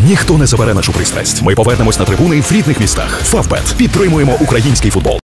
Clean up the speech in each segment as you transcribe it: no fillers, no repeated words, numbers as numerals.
Ніхто не забере нашу пристрасть. Ми повернемось на трибуни в рідних містах. Фавбет. Підтримуємо український футбол.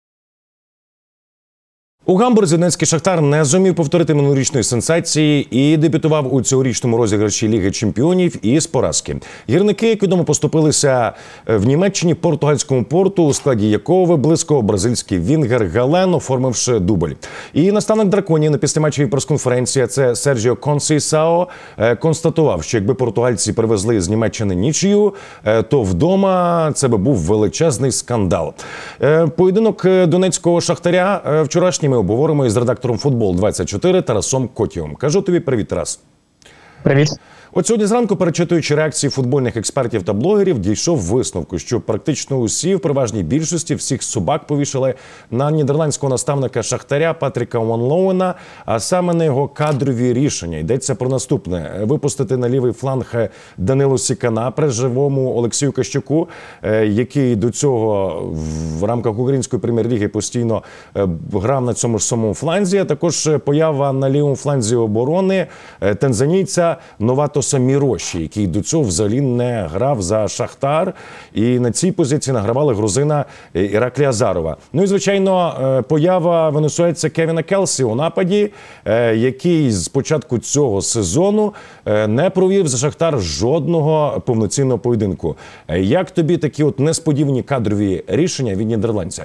У Гамбурзі донецький «Шахтар» не зумів повторити минулорічної сенсації і дебютував у цьогорічному розіграші Ліги чемпіонів із поразки. Гірники, як відомо, поступилися в Німеччині португальському Порту, у складі якого виблискував бразильський вінгер Гален, оформивши дубль. І наставник драконів на післяматчевій прес-конференції, це Серджіо Консейсао, констатував, що якби португальці привезли з Німеччини нічию, то вдома це би був величезний скандал. Поєдинок донецького «Шахтаря» вчорашній ми обговоримо із редактором «Футбол-24» Тарасом Котєвим. Кажу тобі привіт, Тарас. Привіт. От сьогодні зранку, перечитуючи реакції футбольних експертів та блогерів, дійшов висновку, що практично усі, в переважній більшості, всіх собак повішали на нідерландського наставника «Шахтаря» Патріка Ван Лоуена, а саме на його кадрові рішення. Йдеться про наступне. Випустити на лівий фланг Данилу Сікана при живому Олексію Кащуку, який до цього в рамках української прем'єр-ліги постійно грав на цьому ж самому фланзі. А також поява на лівому фланзі оборони танзанійця Новато Міроші, який до цього взагалі не грав за «Шахтар». І на цій позиції награвали грузина Іраклі Азарова. Ну і, звичайно, поява венесуельця Кевіна Келсі у нападі, який з початку цього сезону не провів за «Шахтар» жодного повноцінного поєдинку. Як тобі такі от несподівані кадрові рішення від нідерландця?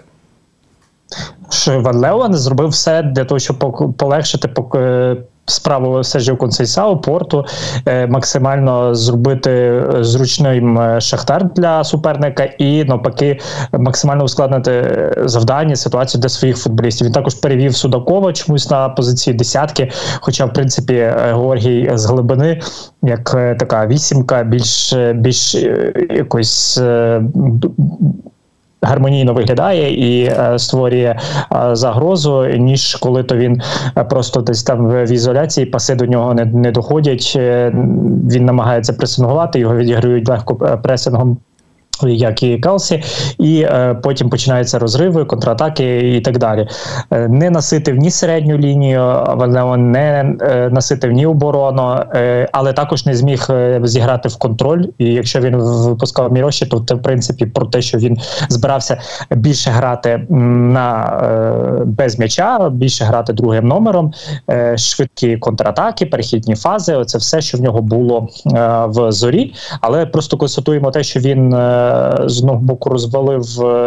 Ван Леуен зробив все для того, щоб полегшити справу Серджіо Консейсао, Порту, максимально зробити зручним «Шахтар» для суперника і, навпаки, максимально ускладнити завдання, ситуацію для своїх футболістів. Він також перевів Судакова чомусь на позиції десятки, хоча, в принципі, Георгій з глибини, як така вісімка, більш якось гармонійно виглядає і створює загрозу, ніж коли то він просто десь там в ізоляції, паси до нього не доходять, він намагається пресингувати, його відіграють легко пресингом, як і Келсі, і потім починаються розриви, контратаки і так далі. Не наситив ні середню лінію, Ван Леуен не наситив ні оборону, але також не зміг зіграти в контроль. І якщо він випускав Міроші, то в принципі про те, що він збирався більше грати без м'яча, більше грати другим номером, швидкі контратаки, перехідні фази, це все, що в нього було в «Зорі». Але просто констатуємо те, що він з одного боку розвалив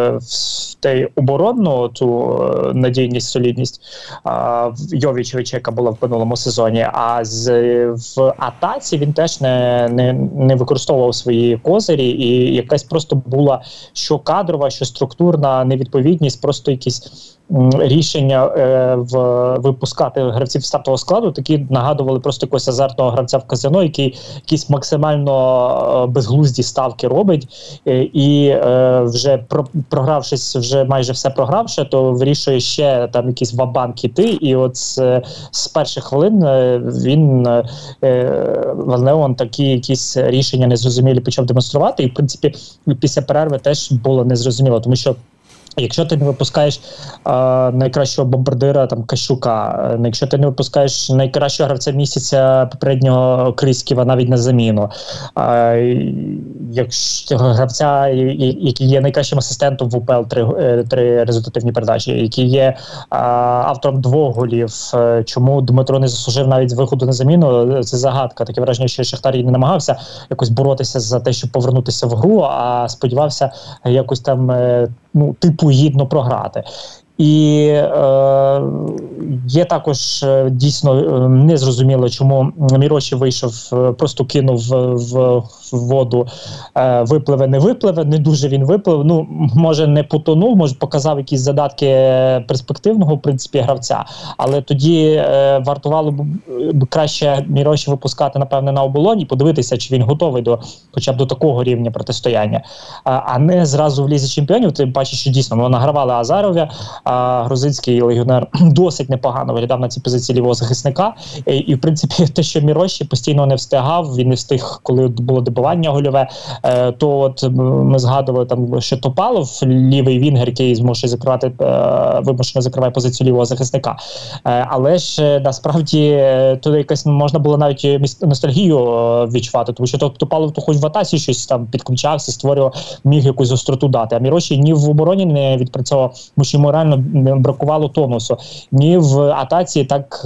оборонну ту надійність, солідність Йовічевича, яка була в минулому сезоні, а в атаці він теж не використовував свої козирі, і якась просто була що кадрова, що структурна невідповідність, просто якісь рішення випускати гравців стартового складу, такі нагадували просто якогось азартного гравця в казино, який якісь максимально безглузді ставки робить, і вже програвшись, вже майже все програвши, то вирішує ще там якийсь ва-банк іти, і от з перших хвилин Ван Леуен такі якісь рішення незрозумілі почав демонструвати, і в принципі після перерви теж було незрозуміло, тому що якщо ти не випускаєш найкращого бомбардира там Кащука, якщо ти не випускаєш найкращого гравця місяця попереднього Крісківа навіть на заміну, якщо гравця, який є найкращим асистентом в УПЛ, три результативні передачі, який є автором 2 голів, чому Дмитро не заслужив навіть виходу на заміну, це загадка. Таке враження, що Шахтар і не намагався якось боротися за те, щоб повернутися в гру, а сподівався якось там типу гідно програти. І є також дійсно незрозуміло, чому Міроші вийшов, просто кинув в воду, випливе, не випливе, не дуже він виплив, може не потонув, може показав якісь задатки перспективного, в принципі, гравця, але тоді вартувало б краще Міроші випускати, напевне, на оболоні, подивитися, чи він готовий хоча б до такого рівня протистояння, а не зразу в Лізі чемпіонів. Ти бачиш, що дійсно награвали Азарові, грузинський легіонер досить непогано виглядав на цій позиції лівого захисника. І в принципі, те, що Міроші постійно не встигав, він не встиг, коли було добивання гольове, то от ми згадували там, що Топалов, лівий вінгер, який вимушено закриває позицію лівого захисника. Але ж насправді туди якась можна було навіть ностальгію відчувати, тому що Топалов то хоч в атаці щось там підключався, створював, міг якусь остроту дати. А Міроші ні в обороні не відпрацьовував, тому що йому реально бракувало тонусу. Ні в атаці так...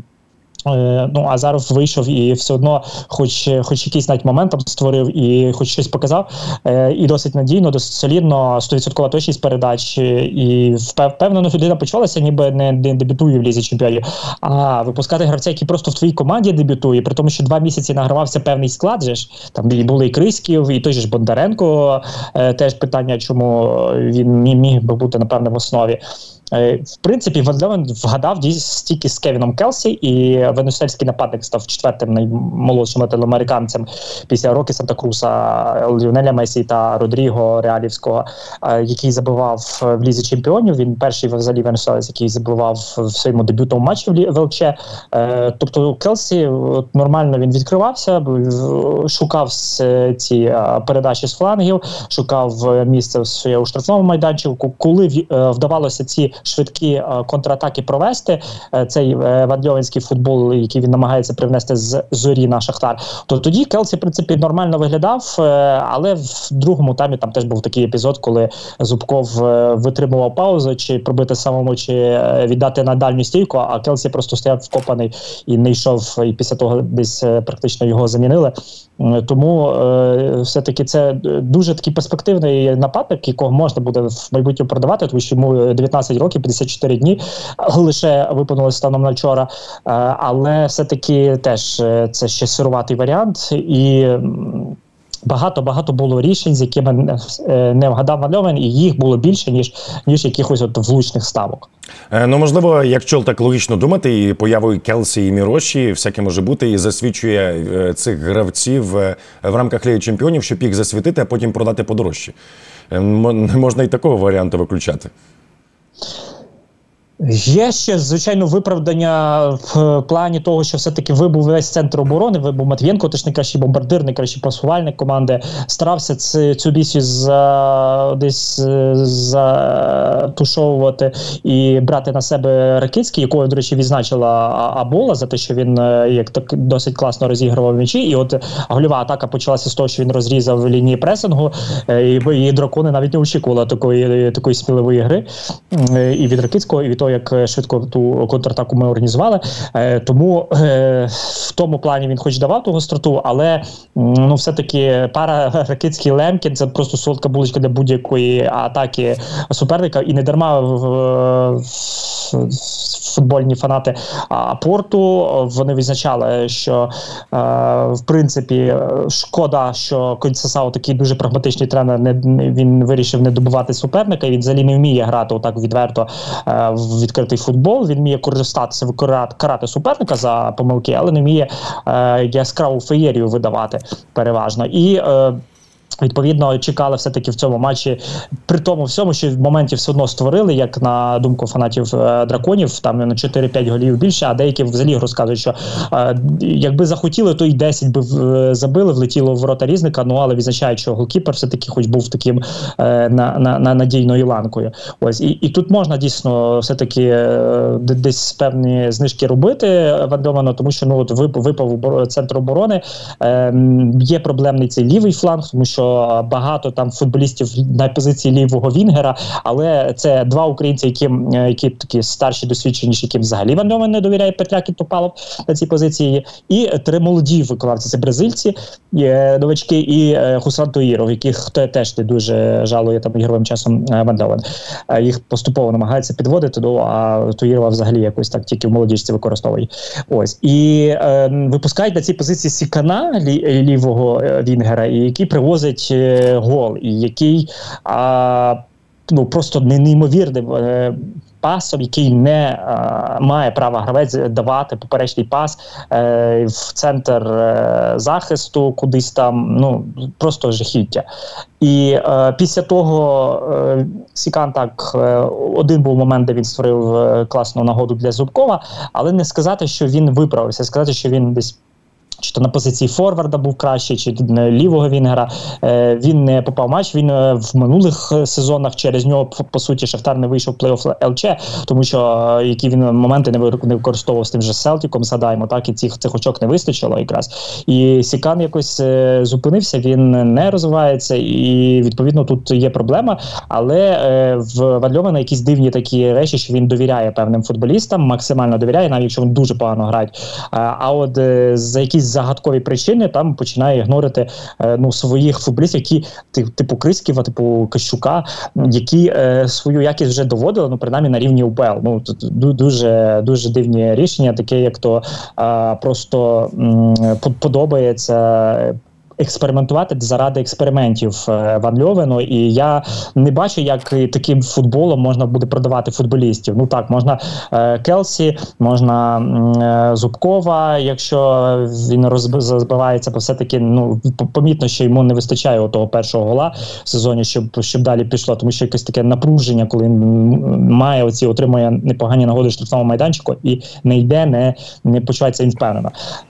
Азаров вийшов і все одно хоч якийсь навіть момент там створив і хоч щось показав, і досить надійно, досить солідно, 100% точність передач, і впевнено людина почувалася, ніби не дебютує в Лізі Чемпіонів, а випускати гравця, який просто в твоїй команді дебютує, при тому, що 2 місяці награвався певний склад, там і були і Криськів, і той же ж Бондаренко, теж питання, чому він міг би бути, напевне, в основі. В принципі, Ван Льовен вгадав стільки з Кевіном Келсі, і венесуельський нападник став 4-м наймолодшим латиноамериканцем після Рокі Санта-Круса, Ліонеля Месі та Родріго Реалівського, який забивав в Лізі Чемпіонів. Він перший взагалі венесуелець, який забивав в своєму дебютному матчі в ЛЧ. Тобто Келсі нормально він відкривався, шукав ці передачі з флангів, шукав місце у штрафному майданчику. Коли вдавалося ці швидкі контратаки провести, цей ванльовенський футбол, який він намагається привнести з Зорі на Шахтар, то тоді Келсі, в принципі, нормально виглядав, але в другому таймі там теж був такий епізод, коли Зубков витримував паузу, чи пробити самому, чи віддати на дальню стійку, а Келсі просто стояв вкопаний і не йшов, і після того десь практично його замінили. Тому все-таки це дуже такий перспективний нападник, якого можна буде в майбутньому продавати, тому що йому 19 років, 54 дні лише виповнилось станом на вчора, але все-таки теж це ще сируватий варіант, і багато було рішень, з якими не вгадав Ван Льовен, і їх було більше, ніж якихось влучних ставок. Можливо, якщо так логічно думати, і появою Келсі і Міроші всяке може бути, і засвідчує цих гравців в рамках Ліги Чемпіонів, щоб їх засвітити, а потім продати подорожче. Не можна і такого варіанту виключати. Є ще, звичайно, виправдання в плані того, що все-таки вибув весь центр оборони, вибув Матвієнко, теж найкращий бомбардир, найкращий пасувальник команди, старався цю місію десь затушовувати і брати на себе Ракицький, якого, до речі, відзначила Абола за те, що він як так досить класно розігрував м'ячі, і от гольова атака почалася з того, що він розрізав лінії пресингу, і дракони навіть не очікували такої сміливої гри і від Ракицького, і від того, як швидко ту контратаку ми організували. Тому в тому плані він хоч давав ту гостроту, але все-таки пара Ракицький-Лемкін – це просто солодка булочка для будь-якої атаки суперника. І не дарма футбольні фанати Порту, вони відзначали, що в принципі шкода, що Консесао такий дуже прагматичний тренер, він вирішив не добивати суперника, і він взагалі не вміє грати отак відверто в відкритий футбол, він вміє користатися, карати суперника за помилки, але не вміє яскраву феєрію видавати переважно. І відповідно, чекали все-таки в цьому матчі, при тому всьому, що в моменті все одно створили, як на думку фанатів драконів, там на 4-5 голів більше, а деякі взагалі розказують, що якби захотіли, то і 10 би забили, влетіло в ворота Різника, але відзначають, що голкіпер все-таки хоч був таким надійною ланкою. Ось. І тут можна дійсно все-таки десь певні знижки робити Ван Льовену, тому що випав центр оборони, є проблемний цей лівий фланг, тому що багато там футболістів на позиції лівого вінгера, але це два українці, які такі старші, досвідчені, яким взагалі Ван Льовен не довіряє, Петляк і Топалов на цій позиції, і 3 молоді виконавці, це бразильці, новачки, і Хусан Туїров, яких теж не дуже жалує там ігровим часом Ван Льовен. Їх поступово намагається підводити, а Туїрова взагалі якось так тільки в молодіжці використовує. Ось. І випускають на цій позиції Сікана, лівого вінгера, і який привозить гол, і який просто неймовірним пасом, який не має права гравець давати поперечний пас в центр захисту, кудись там, ну, просто жахіття. І після того Сікан так, один був момент, де він створив класну нагоду для Зубкова, але не сказати, що він виправився, сказати, що він десь чи то на позиції форварда був краще, чи лівого вінгера. Він не попав в матч, він в минулих сезонах через нього, по суті, Шахтар не вийшов в плей-офф ЛЧ, тому що які він моменти не використовував з тим же Селтіком, згадаємо, так, і цих очок не вистачило якраз. І Сікан якось зупинився, він не розвивається, і відповідно тут є проблема, але в Вальована якісь дивні такі речі, що він довіряє певним футболістам, максимально довіряє, навіть якщо вони дуже погано грають. А от за якісь загадкові причини там починає ігнорити своїх футболістів, які типу Крисківа, типу Кащука, які свою якість вже доводили, принаймні на рівні УПЛ. Дуже, дуже дивні рішення, таке як то просто подобається експериментувати заради експериментів Ван Льовену, і я не бачу, як таким футболом можна буде продавати футболістів. Ну так, можна Келсі, можна Зубкова, якщо він розбивається, бо все-таки помітно, що йому не вистачає того першого гола в сезоні, щоб далі пішло, тому що якесь таке напруження, коли він отримує непогані нагоди в штрафному майданчику і не йде, не почувається він впевнено.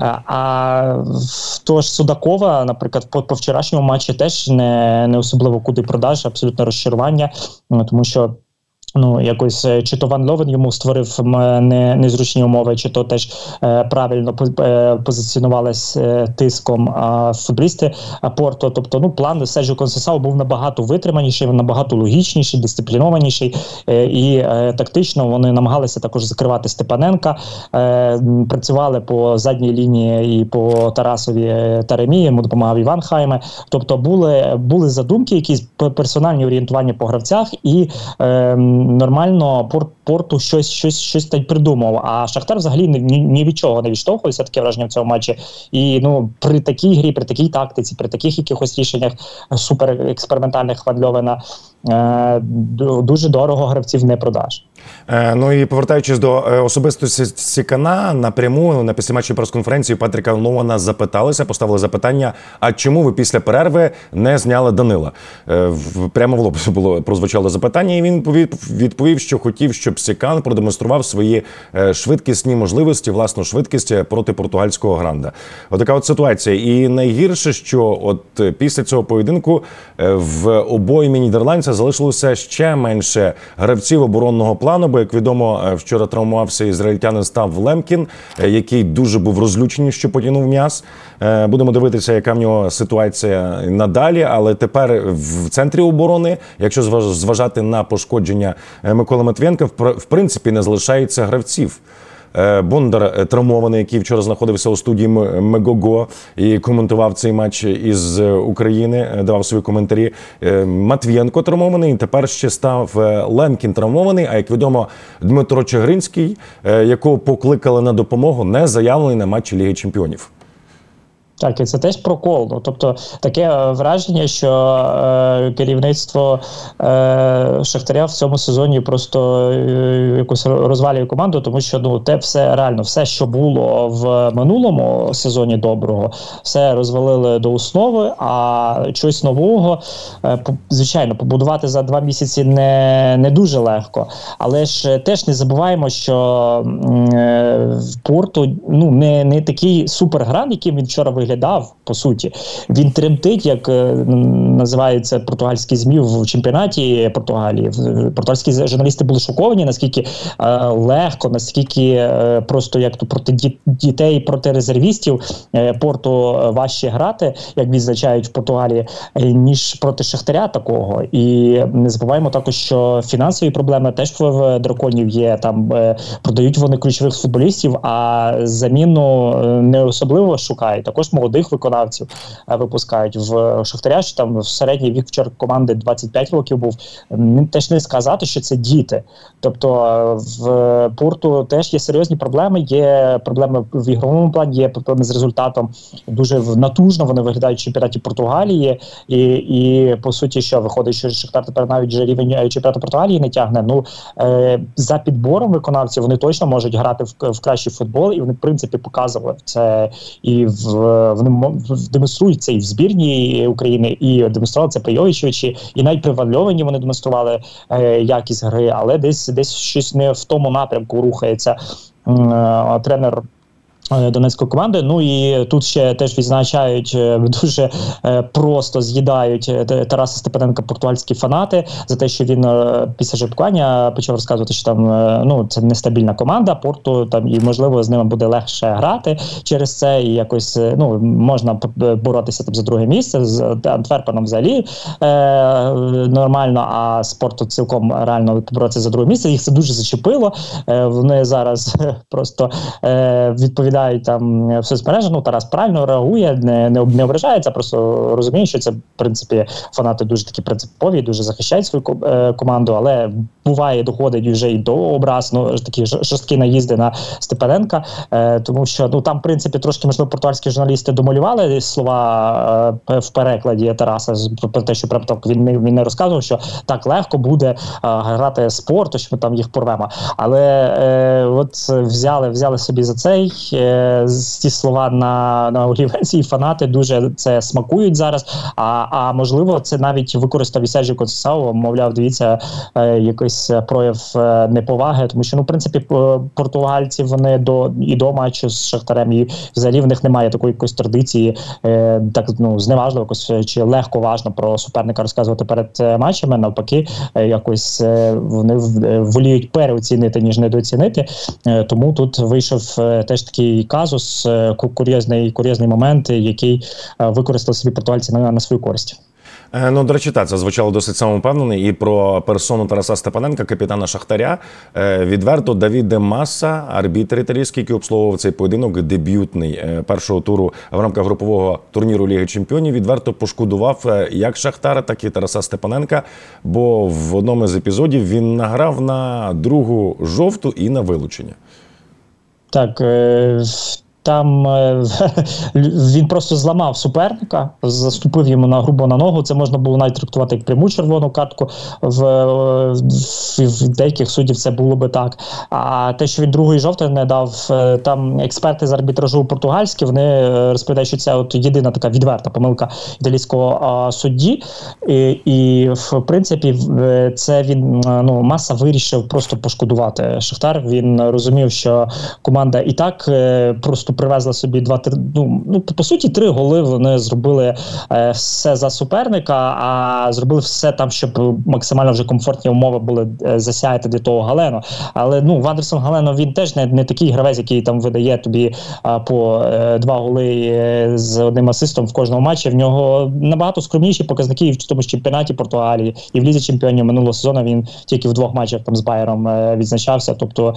А тож Судакова, наприклад, по вчорашньому матчі теж не особливо куди продаж, абсолютно розчарування, тому що якось чи то Ван Льовен йому створив незручні умови, чи то теж правильно позиціонувалися тиском футболісти Порту. Тобто, план Серджіо Консейсао був набагато витриманіший, набагато логічніший, дисциплінованіший, і тактично вони намагалися також закривати Степаненка, працювали по задній лінії і по Тарасові Таремі, йому допомагав Іван Хайме. Тобто були задумки, якісь персональні орієнтування по гравцях, і нормально Порту щось та й придумав. А Шахтар взагалі ні від чого не відштовхується, таке враження в цьому матчі. І при такій грі, при такій тактиці, при таких якихось рішеннях суперекспериментальних Ван Льовена дуже дорого гравців не продаш. І повертаючись до особистості Сікана, напряму на післяматчевій прес-конференції Патріка Лоуена поставили запитання, а чому ви після перерви не зняли Данила? Прямо в лоб прозвучало запитання, і він відповів, що хотів, щоб Сікан продемонстрував свої швидкісні можливості, власну швидкість проти португальського Гранда. Отака от ситуація. І найгірше, що після цього поєдинку в обоймі нідерландця залишилося ще менше гравців оборонного плану, бо, як відомо, вчора травмувався ізраїльтянин Став Лемкін, який дуже був розлючений, що потягнув м'яз. Будемо дивитися, яка в нього ситуація надалі, але тепер в центрі оборони, якщо зважати на пошкодження Миколи Матвієнка, в принципі, не залишається гравців. Бондар травмований, який вчора знаходився у студії Мегого і коментував цей матч із України, давав свої коментарі. Матвієнко травмований, тепер ще став Лемкін травмований, а як відомо, Дмитро Чигиринський, якого покликали на допомогу, не заявлений на матчі Ліги Чемпіонів. Так, і це теж прокол. Тобто таке враження, що керівництво Шахтаря в цьому сезоні просто якось розвалює команду, тому що те все реально, все, що було в минулому сезоні доброго, все розвалили до основи, а щось нового, звичайно, побудувати за 2 місяці не дуже легко. Але ж теж не забуваємо, що в Порту не такий супергран, яким він вчора виглядав, по суті. Він тремтить, як називаються португальські ЗМІ в чемпіонаті Португалії. Португальські журналісти були шоковані, наскільки легко, наскільки просто як то проти дітей, проти резервістів Порту важче грати, як відзначають в Португалії, ніж проти Шахтаря такого. І не забуваємо також, що фінансові проблеми теж в драконів є. Там продають вони ключових футболістів, а заміну не особливо шукають. Також молодих виконавців випускають в Шахтаря, що там середній вік вчора команди 25 років був. Теж не сказати, що це діти. Тобто в Порту теж є серйозні проблеми, є проблеми в ігровому плані, є проблеми з результатом. Дуже натужно вони виглядають в чемпіонаті Португалії. І по суті, що виходить, що Шахтар тепер навіть вже рівень чемпіонату Португалії не тягне. Ну, за підбором виконавців вони точно можуть грати в кращий футбол, і вони, в принципі, показували це. І вони демонструють це і в збірні України, і демонстрували це при Йовічевичі, і навіть при Ван Льовені вони демонстрували якість гри, але десь щось не в тому напрямку рухається тренер донецької команди. Ну і тут ще теж відзначають, дуже просто з'їдають Тараса Степаненка португальські фанати за те, що він після жеребкування почав розказувати, що там це нестабільна команда Порту, там і можливо з ними буде легше грати через це, і якось можна боротися там за друге місце, з Антверпеном взагалі нормально, а з Порту цілком реально боротися за друге місце. Їх це дуже зачепило. Вони зараз просто відповідають там в соцмережах. Тарас правильно реагує, не ображається, просто розуміє, що це, в принципі, фанати дуже такі принципові, дуже захищають свою команду, але буває, доходить вже і до образ, такі жорсткі наїзди на Степаненка, тому що там, в принципі, трошки, можливо, португальські журналісти домалювали слова в перекладі Тараса про те, що він не розказував, що так легко буде грати спорту, що ми там їх порвемо. Але от взяли собі за цей ці слова на олівець, і фанати дуже це смакують зараз, а можливо це навіть використав і Серджіо Консейсао, мовляв, дивіться, якийсь прояв неповаги, тому що, в принципі, португальці, вони до матчу з Шахтарем, і взагалі в них немає такої якоїсь традиції, так, зневажливо якось, чи легко важно про суперника розказувати перед матчами, навпаки, якось вони воліють переоцінити, ніж недооцінити, тому тут вийшов теж такий казус, курйозний момент, який використали собі португальці на свою користь. До речі, це звучало досить самовпевнено. І про персону Тараса Степаненка, капітана Шахтаря, відверто Давіде Маса, арбітр італійський, який обслуговував цей поєдинок, дебютний першого туру в рамках групового турніру Ліги Чемпіонів, відверто пошкодував як Шахтара, так і Тараса Степаненка, бо в одному з епізодів він награв на другу жовту і на вилучення. Так, там він просто зламав суперника, заступив йому грубо на ногу. Це можна було навіть трактувати як пряму червону картку. В деяких суддів це було би так. А те, що він другої жовтої не дав, там експерти з арбітражу португальські, вони розповідають, що це от єдина така відверта помилка італійського судді. І в принципі, це він, Маса вирішив просто пошкодувати Шахтар. Він розумів, що команда і так просто привезла собі по суті, 3 голи. Вони зробили все за суперника, а зробили все там, щоб максимально вже комфортні умови були засяяти для того Галено. Але Вандерсон Галено, він теж не такий гравець, який там видає тобі по 2 голи з одним асистом в кожному матчі. В нього набагато скромніші показники в тому ж чемпіонаті Португалії, і в Лізі Чемпіонів минулого сезону він тільки в 2 матчах там з Байером відзначався. Тобто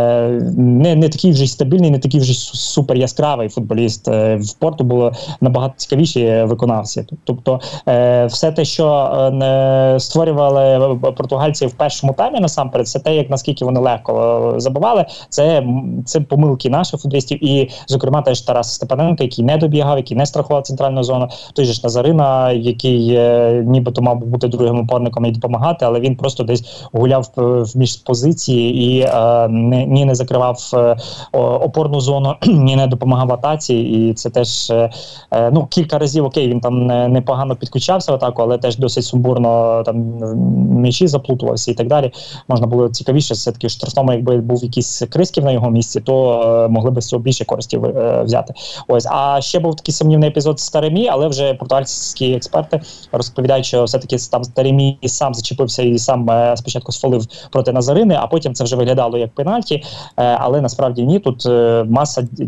не такий вже стабільний, не такий вже супер яскравий футболіст. В Порту було набагато цікавіші виконавці. Тобто все те, що створювали португальці в першому таймі насамперед, це те, наскільки вони легко забивали. Це помилки наших футболістів, і, зокрема, теж Тарас Степаненко, який не добігав, який не страхував центральну зону. Той же ж Назарина, який нібито мав бути другим опорником і допомагати, але він просто десь гуляв в міжпозиції і ні не закривав опорну зону, ні не допомагав атаці, і це теж кілька разів, окей, він там непогано підключався в атаку, але теж досить сумбурно там м'ячі заплутувався і так далі. Можна було цікавіше, все-таки в штрафному, якби був якийсь Крисків на його місці, то могли би з цього більше користі взяти. Ось. А ще був такий сумнівний епізод з Таремі, але вже португальські експерти розповідають, що все-таки там Таремі сам зачепився і сам спочатку сфолив проти Назарини, а потім це вже виглядало як пенальті, але насправді ні. Тут Маса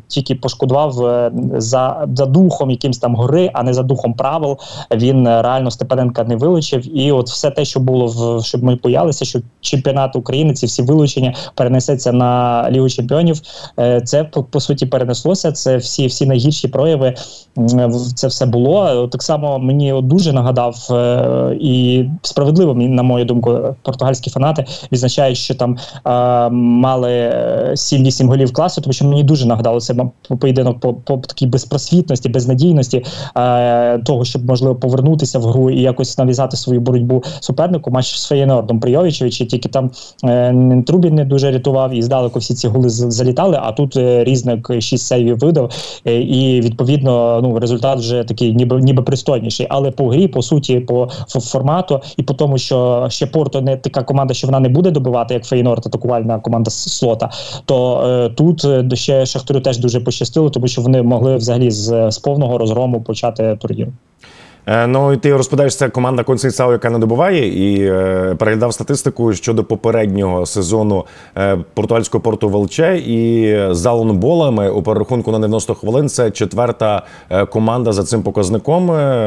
тільки пошкодував за духом якимсь там гри, а не за духом правил. Він реально Степаненка не вилучив. І от все те, що було, щоб ми боялися, що чемпіонат України, ці всі вилучення перенесеться на Лігу чемпіонів, це по суті перенеслося. Це всі найгірші прояви, це все було. Так само мені дуже нагадав, і справедливо, на мою думку, португальські фанати відзначають, що там мали 7-8 голів класу, тому що мені дуже нагадало це поєдинок по такій безпросвітності, безнадійності, того, щоб, можливо, повернутися в гру і якось нав'язати свою боротьбу супернику. Матч з Феєнордом при Йовічевичі, тільки там Трубін не дуже рятував, і здалеку всі ці голи залітали, а тут Різник 6 сейвів видав, і відповідно результат вже такий ніби пристойніший. Але по грі, по суті, по формату і по тому, що ще Порто не така команда, що вона не буде добивати, як Фейнорд, атакувальна команда Слота, то тут ще Шахтарю теж дуже пощастило, тому що вони могли взагалі з повного розгрому почати турнір. Ну, і ти розповідаєш, це команда Консейсао, яка не добиває, і переглядав статистику щодо попереднього сезону португальського Порту Велче, і з голами у перерахунку на 90 хвилин це 4-та команда за цим показником.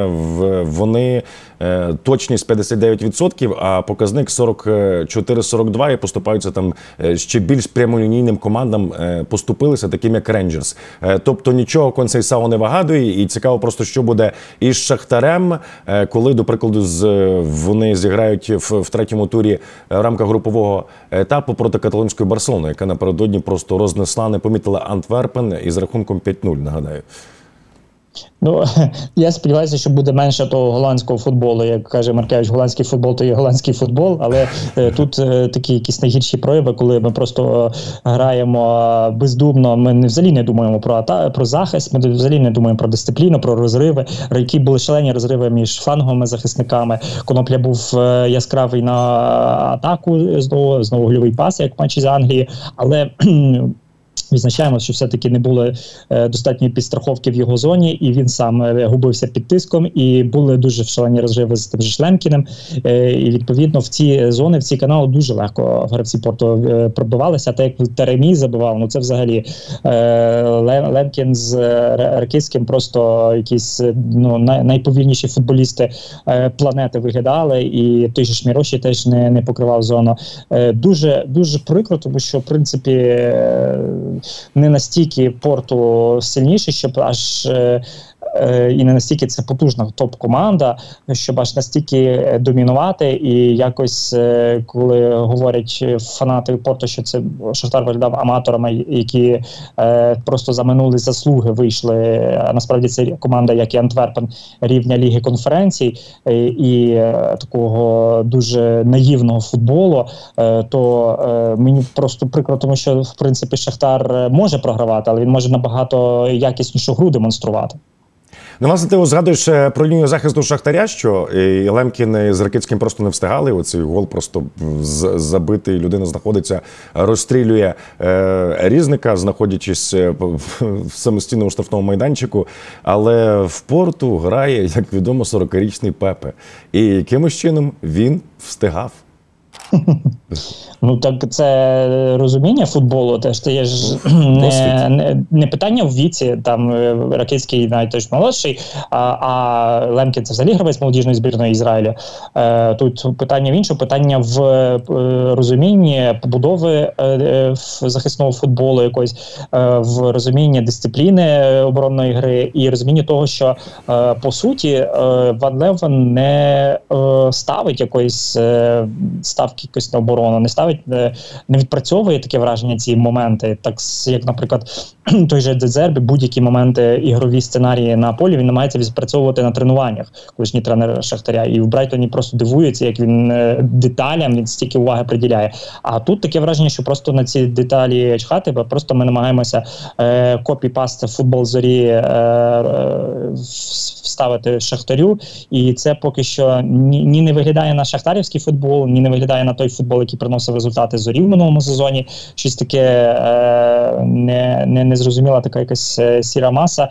Вони точність 59%, а показник 44-42, і поступаються там ще більш прямолінійним командам, поступилися, таким як Рейнджерс. Тобто нічого Консейсао не вигадує, і цікаво просто, що буде із Шахтарем, коли, до прикладу, вони зіграють в третьому турі в рамках групового етапу проти каталонської Барселони, яка напередодні просто рознесла, не помітила Антверпен із рахунком 5-0, нагадаю. Ну, я сподіваюся, що буде менше того голландського футболу. Як каже Маркевич, голландський футбол – то є голландський футбол, але тут такі якісь найгірші прояви, коли ми просто граємо бездумно, ми взагалі не думаємо про захист, ми взагалі не думаємо про дисципліну, про розриви, які були шалені розриви між фланговими захисниками. Конопля був яскравий на атаку, знову гольовий пас, як в матчі з Англії, але відзначаємо, що все-таки не було достатньої підстраховки в його зоні, і він сам губився під тиском, і були дуже шалені розриви з тим же Шлемкіним, і відповідно в ці зони, в ці канали дуже легко гравці Порту пробивалися, а так як Теремі забивав, ну це взагалі Лемкін з Ракицьким просто якісь найповільніші футболісти планети виглядали, і той же Шміроші теж не покривав зону. Дуже прикро, тому що в принципі не настільки Порту сильніший, щоб аж і не настільки це потужна топ-команда, щоб аж настільки домінувати, і якось, коли говорять фанати Порту, що це Шахтар виглядав аматорами, які просто за минулі заслуги вийшли, а насправді це команда, як і Антверпен, рівня Ліги конференцій, і такого дуже наївного футболу, то мені просто прикро, тому що, в принципі, Шахтар може програвати, але він може набагато якіснішу гру демонструвати. Ну, власне, ти згадуєш про лінію захисту Шахтаря, що і Лемкін з Ракицьким просто не встигали. Оцей гол просто забитий, людина знаходиться, розстрілює Різника, знаходячись в самостійному штрафному майданчику. Але в Порту грає, як відомо, 40-річний Пепе. І якимось чином він встигав. Ну так це розуміння футболу, теж це є ж не питання в віці, там Ракицький навіть теж молодший, а Лемкін це взагалі гравець молодіжної збірної Ізраїлю. Тут питання в іншому, питання в розумінні побудови захисного футболу якось, в розумінні дисципліни оборонної гри і розумінні того, що по суті Ван Левен не ставить якоїсь ставки якось на оборону, не відпрацьовує таке враження ці моменти, так як, наприклад, той же Дезербі, будь-які моменти, ігрові сценарії на полі він намагається відпрацьовувати на тренуваннях, колишній тренер Шахтаря, і в Брайтоні просто дивується, як він деталям, він стільки уваги приділяє. А тут таке враження, що просто на ці деталі чхати, бо просто ми намагаємося копі-паст футбол Зорі вставити Шахтарю, і це поки що ні не виглядає на шахтарівський футбол, ні не виглядає грає на той футбол, який приносив результати Зорі в минулому сезоні. Щось таке незрозуміла така якась сіра маса.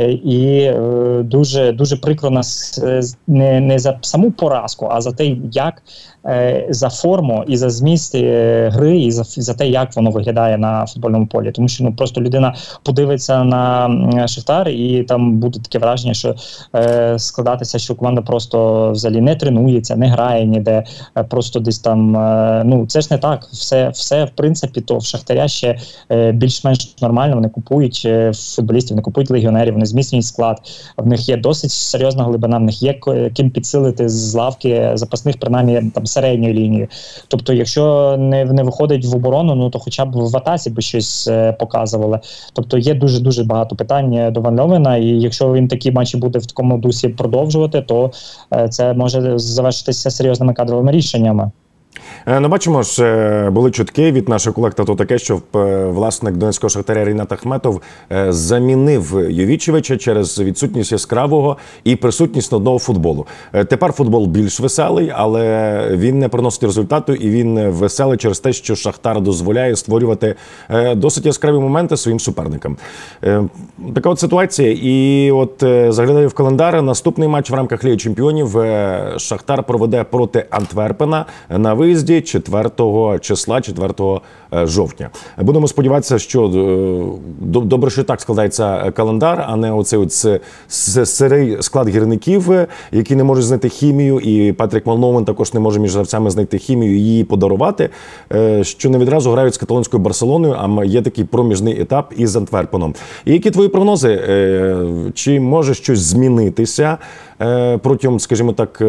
І дуже, дуже прикро нас не за саму поразку, а за те, як за форму і за зміст гри, і за те, як воно виглядає на футбольному полі. Тому що просто людина подивиться на Шахтар, і там буде таке враження, що складатися, що команда просто взагалі не тренується, не грає ніде, просто десь там, це ж не так. Все в принципі, то в Шахтаря ще більш-менш нормально, вони купують футболістів, вони купують легіонерів, вони зміцнюють склад, в них є досить серйозна глибина, в них є ким підсилити з лавки запасних, принаймні, там, середньої лінії. Тобто, якщо не виходить в оборону, то хоча б в атаці би щось показували. Тобто, є дуже-дуже багато питань до Ван Льовена, і якщо він такі матчі буде в такому дусі продовжувати, то це може завершитися серйозними кадровими рішеннями. Бачимо ж, були чутки від наших колег, та то таке, що власник донецького Шахтаря Рінат Ахметов замінив Йовічевича через відсутність яскравого і присутність одного футболу. Тепер футбол більш веселий, але він не приносить результату, і він веселий через те, що Шахтар дозволяє створювати досить яскраві моменти своїм суперникам. Така от ситуація. І от заглядаю в календар, наступний матч в рамках Ліги Чемпіонів Шахтар проведе проти Антверпена на виїзді 4 числа, 4 жовтня. Будемо сподіватися, що добре, що так складається календар, а не оцей сирий склад гірників, які не можуть знайти хімію, і Патрік Ван Льовен також не може між гравцями знайти хімію і її подарувати, що не відразу грають з каталонською Барселоною, а є такий проміжний етап із Антверпеном. І які твої прогнози? Чи може щось змінитися протягом, скажімо так,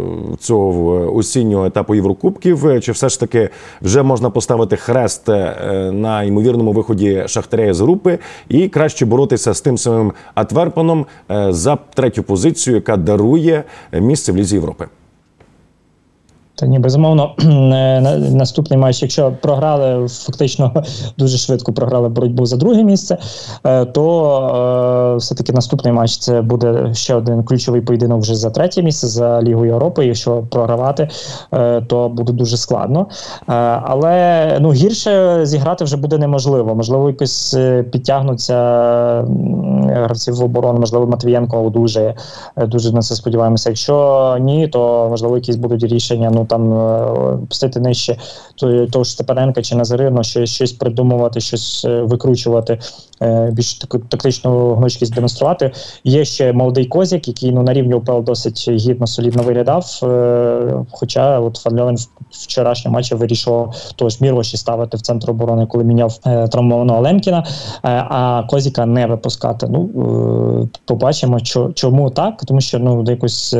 цього осіннього етапу Єврокубків, чи все ж таки вже можна поставити хрест на ймовірному виході Шахтаря з групи і краще боротися з тим самим Антверпеном за третю позицію, яка дарує місце в Лізі Європи? Та ні, безумовно, наступний матч, якщо програли, фактично дуже швидко програли боротьбу за друге місце, то все-таки наступний матч це буде ще один ключовий поєдинок вже за третє місце, за Лігу Європи. Якщо програвати, то буде дуже складно. Але гірше зіграти вже буде неможливо. Можливо, якось підтягнуться гравців в оборону, можливо, Матвієнко одужає. Дуже на це сподіваємося. Якщо ні, то, можливо, якісь будуть рішення, пустити нижче того ж Степаненка чи Назарина, щось придумувати, щось викручувати, більш таку тактичну гнучкість демонструвати. Є ще молодий Козяк, який на рівні УПЛ досить гідно, солідно виглядав, хоча от Ван Льовен в вчорашньому матчі вирішував того ж Мірлоші ставити в центр оборони, коли міняв травмованого Лемкіна, а Козяка не випускати. Побачимо, чому так, тому що якось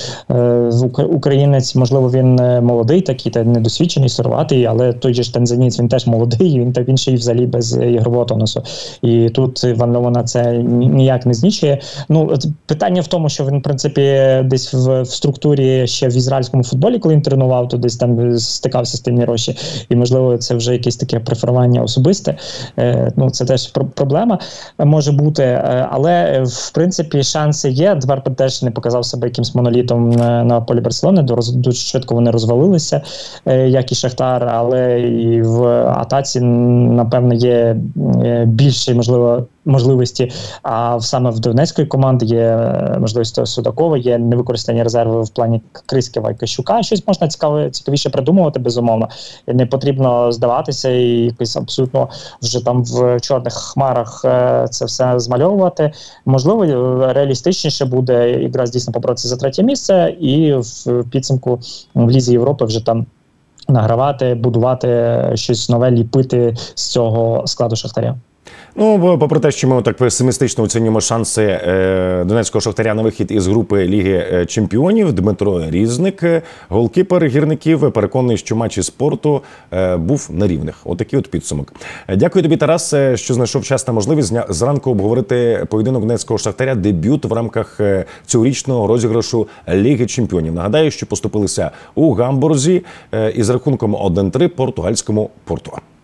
українець, можливо, він молодий такий, та недосвідчений, сорватий, але той же ж танзанець, він теж молодий, він ще й взагалі без ігрового тонусу. І тут Ван Льовена це ніяк не знічує. Питання в тому, що він, в принципі, десь в структурі ще в ізраїльському футболі, коли він тренував, то десь там стикався з тим Міроші. І, можливо, це вже якесь таке преферування особисте. Це теж проблема може бути. Але, в принципі, шанси є. Дверпен теж не показав себе якимсь монолітом на полі Барселони. Дуже швидко вони розвалилися, як і Шахтар, але і в атаці, напевно, є більше, можливості, а саме в Донецької команди є можливість Судакова, є невикористані резерви в плані Криськєва і Кащука. Щось можна цікавіше придумувати, безумовно. Не потрібно здаватися і якось абсолютно вже там в чорних хмарах це все змальовувати. Можливо, реалістичніше буде якраз дійсно поборотися за третє місце і в підсумку в Лізі Європи вже там награвати, будувати щось нове, ліпити з цього складу Шахтаря. Попри те, що ми так песимістично оцінюємо шанси донецького Шахтаря на вихід із групи Ліги Чемпіонів, Дмитро Різник, голкіпер гірників, переконаний, що матч із Порту був на рівних. Отакий от підсумок. Дякую тобі, Тарас, що знайшов час та можливість зранку обговорити поєдинок донецького Шахтаря, дебют в рамках цьогорічного розіграшу Ліги Чемпіонів. Нагадаю, що поступилися у Гамбурзі із рахунком 1-3 португальському Порту.